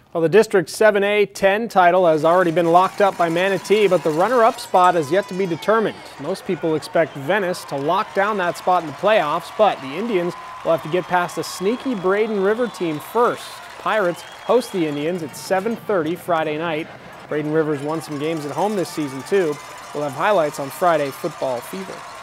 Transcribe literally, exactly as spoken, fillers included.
Well, the District seven A ten title has already been locked up by Manatee, but the runner-up spot has yet to be determined. Most people expect Venice to lock down that spot in the playoffs, but the Indians will have to get past a sneaky Braden River team first. Pirates host the Indians at seven thirty Friday night. Braden River's won some games at home this season, too. We'll have highlights on Friday Football Fever.